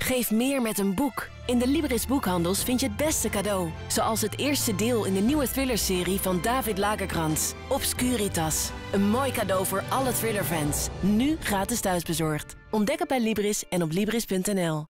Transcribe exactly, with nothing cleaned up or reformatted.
Geef meer met een boek. In de Libris boekhandels vind je het beste cadeau. Zoals het eerste deel in de nieuwe thrillerserie van David Lagerkrantz, Obscuritas. Een mooi cadeau voor alle thrillerfans. Nu gratis thuisbezorgd. Ontdek het bij Libris en op Libris punt n l.